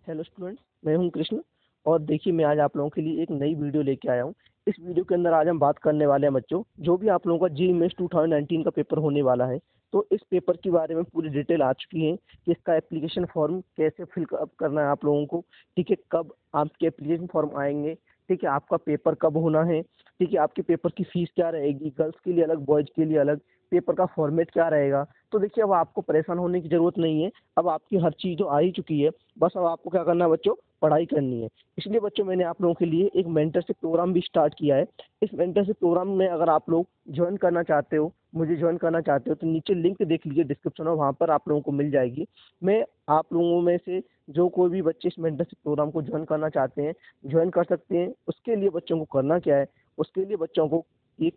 Hello students, मैं हूं कृष्ण। और देखिए, मैं आज आप लोगों के लिए एक नई वीडियो लेके आया हूं। इस वीडियो के अंदर आज हम बात करने वाले हैं बच्चों, जो भी आप लोगों का जी मेंस 2019 का पेपर होने वाला है, तो इस पेपर के बारे में पूरी डिटेल आ चुकी है कि इसका एप्लीकेशन फॉर्म कैसे फिल अप करना है आप लोगों को। ठीक है, कब आपके एप्लीकेशन फॉर्म आएंगे, ठीक है, आपका पेपर कब होना है, ठीक है, आपके पेपर की फीस क्या रहेगी, गर्ल्स के लिए अलग, बॉयज के लिए अलग, पेपर का फॉर्मेट क्या रहेगा। तो देखिए, अब आपको परेशान होने की जरूरत नहीं है। अब आपकी हर चीज़ तो आ ही चुकी है, बस अब आपको क्या करना है बच्चों, पढ़ाई करनी है। इसलिए बच्चों, मैंने आप लोगों के लिए एक मेंटरशिप प्रोग्राम भी स्टार्ट किया है। इस मेंटरशिप प्रोग्राम में अगर आप लोग ज्वाइन करना चाहते हो, मुझे ज्वाइन करना चाहते हो, तो नीचे लिंक देख लीजिए डिस्क्रिप्शन में, वहाँ पर आप लोगों को मिल जाएगी। मैं आप लोगों में से जो कोई भी बच्चे इस मेंटरशिप प्रोग्राम को ज्वाइन करना चाहते हैं, ज्वाइन कर सकते हैं। उसके लिए बच्चों को करना क्या है, उसके लिए बच्चों को ये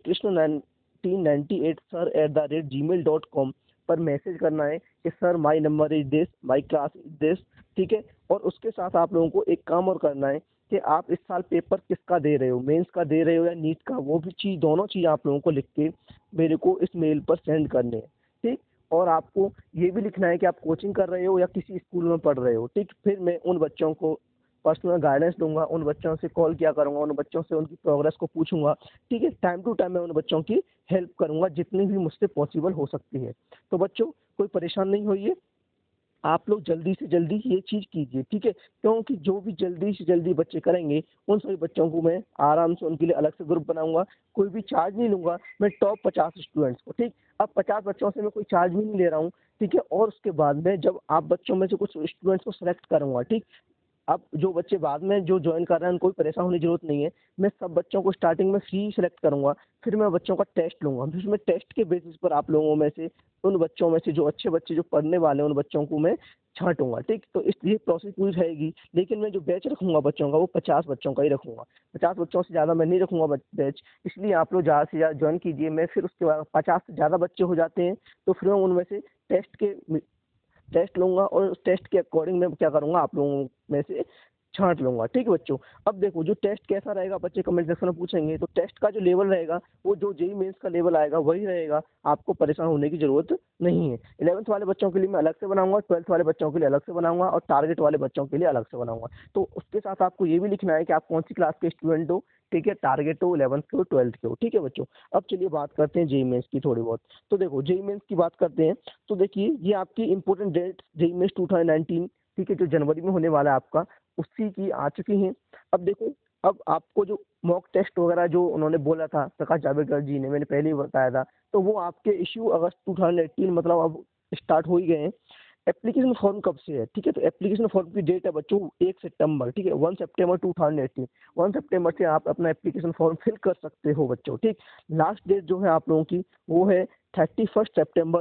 कृष्ण1998sir@gmail.com पर मैसेज करना है कि sir my number is this, my class is this. ठीक है, और उसके साथ आप लोगों को एक काम और करना है कि आप इस साल पेपर किसका दे रहे हो, मेंस का दे रहे हो या नीट का, वो भी चीज़, दोनों चीज़ आप लोगों को लिख के मेरे को इस मेल पर सेंड करने हैं। ठीक, और आपको ये भी लिखना है कि आप कोचिंग कर रहे हो या किसी स्कूल में पढ़ रहे हो। ठीक, फिर मैं उन बच्चों को पर्सनल गाइडेंस दूंगा, उन बच्चों से कॉल किया करूंगा, उन बच्चों से उनकी प्रोग्रेस को पूछूंगा। ठीक है, टाइम टू टाइम मैं उन बच्चों की हेल्प करूंगा जितनी भी मुझसे पॉसिबल हो सकती है। तो बच्चों, कोई परेशान नहीं होइए, आप लोग जल्दी से जल्दी ये चीज़ कीजिए। ठीक है, क्योंकि जो भी जल्दी से जल्दी बच्चे करेंगे, उन सभी बच्चों को मैं आराम से उनके लिए अलग से ग्रुप बनाऊंगा। कोई भी चार्ज नहीं लूंगा मैं टॉप 50 स्टूडेंट्स को। ठीक, अब 50 बच्चों से मैं कोई चार्ज भी नहीं ले रहा हूँ। ठीक है, और उसके बाद में जब आप बच्चों में से कुछ स्टूडेंट्स को सिलेक्ट करूंगा, ठीक, अब जो बच्चे बाद में जो ज्वाइन कर रहे हैं, उनको कोई परेशान होने की जरूरत नहीं है। मैं सब बच्चों को स्टार्टिंग में फ्री सेलेक्ट करूंगा, फिर मैं बच्चों का टेस्ट लूंगा, फिर उसमें टेस्ट के बेसिस पर आप लोगों में से, उन बच्चों में से जो अच्छे बच्चे जो पढ़ने वाले हैं, उन बच्चों को मैं छांटूंगा। ठीक, तो इसलिए प्रोसेस पूरी रहेगी। लेकिन मैं जो बैच रखूंगा बच्चों का, वो 50 बच्चों का ही रखूंगा। 50 बच्चों से ज़्यादा मैं नहीं रखूंगा बैच। इसलिए आप लोग ज़्यादा से ज़्यादा ज्वाइन कीजिए। मैं फिर उसके बाद 50 से ज़्यादा बच्चे हो जाते हैं तो फिर मैं उनमें से टेस्ट लूंगा, और उस टेस्ट के अकॉर्डिंग मैं क्या करूंगा, आप लोगों में से छांट लूंगा। ठीक है बच्चों, अब देखो, जो टेस्ट कैसा रहेगा, बच्चे कमेंट सेक्शन में पूछेंगे, तो टेस्ट का जो लेवल रहेगा, वो जो जेई मेंस का लेवल आएगा वही रहेगा। आपको परेशान होने की जरूरत नहीं है। 11th वाले बच्चों के लिए मैं अलग से बनाऊंगा, 12th वाले बच्चों के लिए अलग से बनाऊंगा, और टारगेट वाले बच्चों के लिए अलग से बनाऊंगा। तो उसके साथ आपको ये भी लिखना है कि आप कौन सी क्लास के स्टूडेंट हो। ठीक है, टारगेट हो 11th के हो, 12th के हो। ठीक है बच्चों, अब चलिए बात करते हैं जेई मेंस की थोड़ी बहुत। तो देखो, जेई मेंस की बात करते हैं। तो देखिए, ये आपकी इंपॉर्टेंट डेट जेई मेंस 2019, ठीक है, जो जनवरी में होने वाला है आपका, उसी की आ चुकी हैं। अब देखो, अब आपको जो मॉक टेस्ट वगैरह जो उन्होंने बोला था, प्रकाश जावड़ेकर जी ने, मैंने पहले ही बताया था, तो वो आपके इश्यू अगस्त 2018, मतलब अब स्टार्ट हो ही गए हैं। एप्लीकेशन फॉर्म कब से है, ठीक है, तो एप्लीकेशन फॉर्म की डेट है बच्चों 1 सितंबर। ठीक है, 1 सितंबर 2018, 1 सितंबर से आप अपना एप्लीकेशन फॉर्म फिल कर सकते हो बच्चों। ठीक, लास्ट डेट जो है आप लोगों की, वो है 31 सितंबर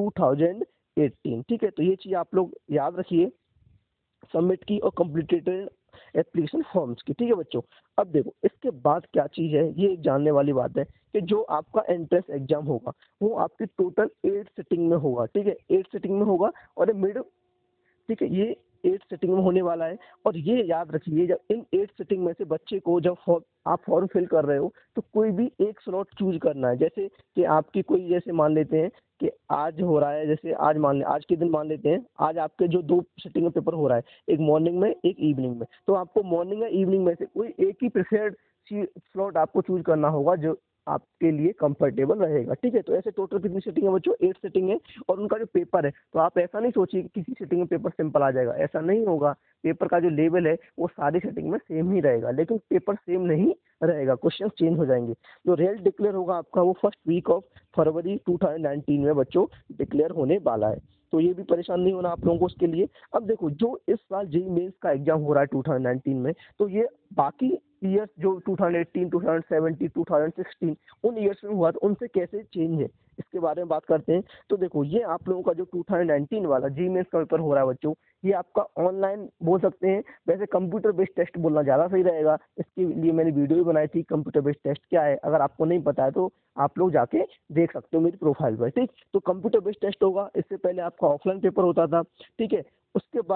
2018। ठीक है, तो ये चीज़ आप लोग याद रखिए, सबमिट की और कंप्लीटेड एप्लीकेशन फॉर्म्स की। ठीक है बच्चों, अब देखो इसके बाद क्या चीज़ है, ये एक जानने वाली बात है कि जो आपका एंट्रेंस एग्जाम होगा, वो आपकी टोटल 8 सिटिंग में होगा। ठीक है, 8 सिटिंग में होगा, और मिड, ठीक है, ये 8 सिटिंग में होने वाला है। और ये याद रखिए, जब इन 8 सिटिंग में से बच्चे को, जब आप फॉर्म फिल कर रहे हो, तो कोई भी एक स्लॉट चूज करना है। जैसे कि आपकी कोई, जैसे मान लेते हैं कि आज हो रहा है, जैसे आज आज के दिन मान लेते हैं, आज आपके जो 2 सिटिंग में पेपर हो रहा है, एक मॉर्निंग में, एक इवनिंग में, तो आपको मॉर्निंग या इवनिंग में से कोई एक ही प्रेफर्ड स्लॉट आपको चूज करना होगा जो आपके लिए कंफर्टेबल रहेगा। ठीक है, तो ऐसे टोटल कितनी सेटिंग है बच्चों, 8 सेटिंग है। और उनका जो पेपर है, तो आप ऐसा नहीं सोचिए कि किसी सेटिंग में पेपर सिंपल आ जाएगा, ऐसा नहीं होगा। पेपर का जो लेवल है, वो सारी सेटिंग में सेम ही रहेगा, लेकिन पेपर सेम नहीं रहेगा, क्वेश्चन चेंज हो जाएंगे। जो रिजल्ट डिक्लेयर होगा आपका, वो फर्स्ट वीक ऑफ फरवरी 2019 में बच्चों डिक्लेयर होने वाला है। तो ये भी परेशान नहीं होना आप लोगों को उसके लिए। अब देखो, जो इस साल जेईई मेंस का एग्जाम हो रहा है 2019 में, तो ये बाकी ईयर्स जो 2018, 2017, 2016 उन ईयर्स में हुआ, तो उनसे कैसे चेंज है, इसके बारे में बात करते हैं। तो देखो, ये आप लोगों का जो 2019 वाला जेईई मेंस का पेपर हो रहा है बच्चों, ये आपका ऑनलाइन बोल सकते हैं, वैसे कंप्यूटर बेस्ड टेस्ट बोलना ज़्यादा सही रहेगा। इसके लिए मैंने वीडियो भी बनाई थी, कंप्यूटर बेस्ड टेस्ट क्या है, अगर आपको नहीं पता है तो आप लोग जाके देख सकते हो मेरी प्रोफाइल पर। ठीक, तो कंप्यूटर बेस्ड टेस्ट होगा। इससे पहले आपका ऑफलाइन पेपर होता था। ठीक है, उसके बाद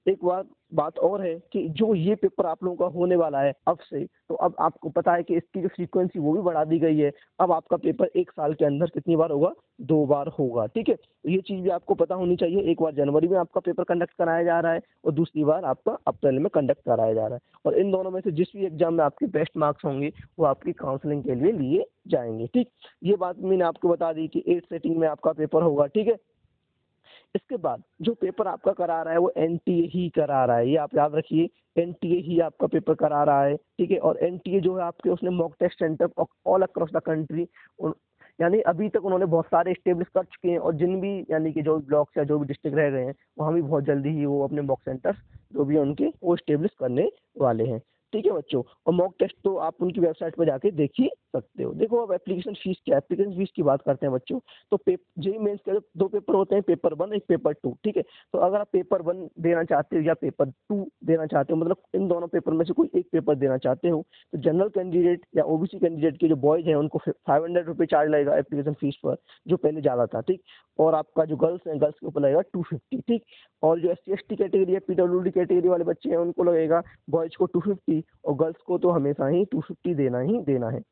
एक बात और है कि जो ये पेपर आप लोगों का होने वाला है अब से, तो अब आपको पता है कि इसकी जो फ्रीक्वेंसी वो भी बढ़ा दी गई है। अब आपका पेपर 1 साल के अंदर कितनी बार होगा? 2 बार होगा, ठीक है? तो ये चीज़ भी आपको पता होनी चाहिए। एक बार जनवरी में आपका पेपर कंडक्ट कराया जा रहा है और दूसरी बार आपका अप्रैल में कंडक्ट कराया जा रहा है, और इन दोनों में से जिस भी एग्ज़ाम में आपके बेस्ट मार्क्स होंगे, वो आपकी काउंसलिंग के लिए लिए जाएँगे, ठीक? ये बात मैंने आपको बता दी कि 8 सेटिंग में आपका पेपर होगा, ठीक है? इसके बाद जो पेपर आपका करा रहा है वो एनटीए ही करा रहा है, ये आप याद रखिए। एनटीए ही आपका पेपर करा रहा है, ठीक है? और एनटीए जो है आपके उसने mock test centre all across the country, यानी अभी तक उन्होंने बहुत सारे स्टेब्लिश कर चुके हैं, और जिन भी यानी कि जो ब्लॉक्स या जो भी डिस्ट्रिक्ट रह गए हैं, वहाँ भी बहुत जल्दी ही वो अपने मॉक सेंटर्स जो भी है उनके वो स्टेब्लिश करने वाले हैं, ठीक है बच्चों? और मॉक टेस्ट तो आप उनकी वेबसाइट पर जाके देख ही सकते हो। देखो अब एप्लीकेशन फीस क्या है? एप्लीकेशन फीस की बात करते हैं बच्चों। तो जेईई मेंस के 2 पेपर होते हैं, पेपर 1 एक पेपर 2, ठीक है? तो अगर आप पेपर 1 देना चाहते हो या पेपर 2 देना चाहते हो, मतलब इन दोनों पेपर में से कोई एक पेपर देना चाहते हो, तो जनरल कैंडिडेट या ओबीसी कैंडिडेट के जो बॉयज़ हैं उनको ₹500 चार्ज लगेगा एप्लीकेशन फीस पर, जो पहले ज़्यादा था, ठीक? और आपका जो गर्ल्स हैं, गर्ल्स के ऊपर लगेगा 250, ठीक? और जो एससी/एसटी कैटेगरी या पीडब्ल्यूडी कैटेगरी वाले बच्चे हैं उनको लगेगा, बॉयज़ को 250 और गर्ल्स को तो हमेशा ही 250 देना ही देना है।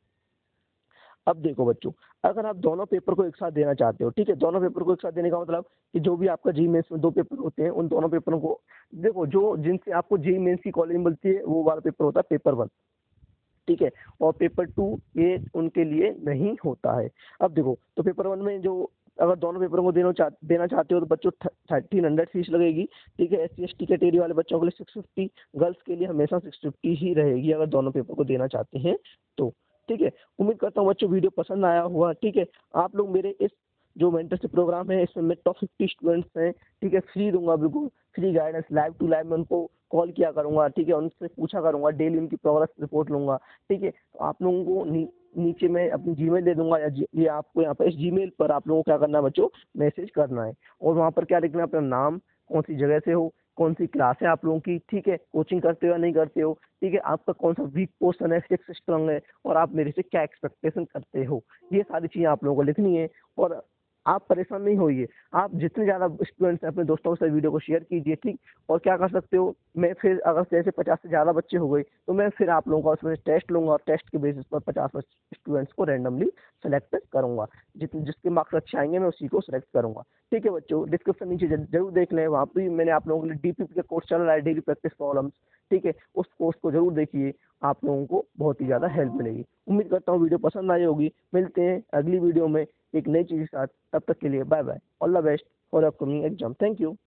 अब देखो बच्चों, अगर आप दोनों पेपर को एक साथ देना चाहते हो, ठीक है? दोनों पेपर को एक साथ देने का मतलब कि जो भी आपका जेईई मेंस में 2 पेपर होते हैं, उन दोनों पेपरों को देखो, जो जिनसे आपको जेईई मेंस की कॉलेज मिलती है, वो वाला पेपर होता है पेपर 1, ठीक है? और पेपर 2 ये उनके लिए नहीं होता है। अब देखो, तो पेपर 1 में जो अगर दोनों पेपरों को देना चाहते हो तो बच्चों 1300 फीस लगेगी, ठीक है? एससी/एसटी कैटेगरी वाले बच्चों के लिए 650, गर्ल्स के लिए हमेशा 650 ही रहेगी अगर दोनों पेपर को देना चाहते हैं तो, ठीक है? उम्मीद करता हूँ बच्चों वीडियो पसंद आया होगा, ठीक है? आप लोग मेरे इस जो मेंटरशिप प्रोग्राम है इसमें मैं टॉप 50 स्टूडेंट्स हैं, ठीक है? फ्री दूँगा, बिल्कुल free guidance, live to live मैं उनको कॉल किया करूँगा, ठीक है? उनसे पूछा करूँगा, डेली उनकी प्रोग्रेस रिपोर्ट लूँगा, ठीक है? तो आप लोगों को नीचे मैं अपनी जीमेल दे दूँगा, या ये आपको यहाँ पर इस जीमेल पर आप लोगों को क्या करना है बच्चों, मैसेज करना है, और वहाँ पर क्या लिखना है? अपना नाम, कौन-सी जगह से हो, कौन-सी क्लास है आप लोगों की, ठीक है? कोचिंग करते हो या नहीं करते हो, ठीक है? आपका कौन-सा वीक पोर्शन है, फिक्स स्ट्रॉन्ग है, और आप मेरे से क्या एक्सपेक्टेशन करते हो? ये सारी चीज़ें आप लोगों को लिखनी है, और आप परेशान नहीं होइए। आप जितने ज़्यादा स्टूडेंट्स हैं अपने दोस्तों के साथ वीडियो को शेयर कीजिए, ठीक? और क्या कर सकते हो, मैं फिर अगर जैसे 50 से ज़्यादा बच्चे हो गए, तो मैं फिर आप लोगों का उसमें टेस्ट लूँगा, और टेस्ट के बेसिस पर 50 स्टूडेंट्स को रैंडमली सेलेक्ट करूँगा। जिसके मार्क्स अच्छे आएँगे मैं उसी को सेलेक्ट करूँगा। ठीक है बच्चों, डिस्क्रिप्शन नीचे ज़रूर देख लें, वहाँ पे भी मैंने आप लोगों के लिए डीपीपी का कोर्स चल रहा है, डेली प्रैक्टिस प्रॉब्लम्स, ठीक है? उस कोर्स को ज़रूर देखिए, आप लोगों को बहुत ही ज़्यादा हेल्प मिलेगी। उम्मीद करता हूँ वीडियो पसंद आई होगी। मिलते हैं अगली वीडियो में एक नई चीज़ के साथ, तब तक के लिए bye bye. All the best for upcoming exam. Thank you.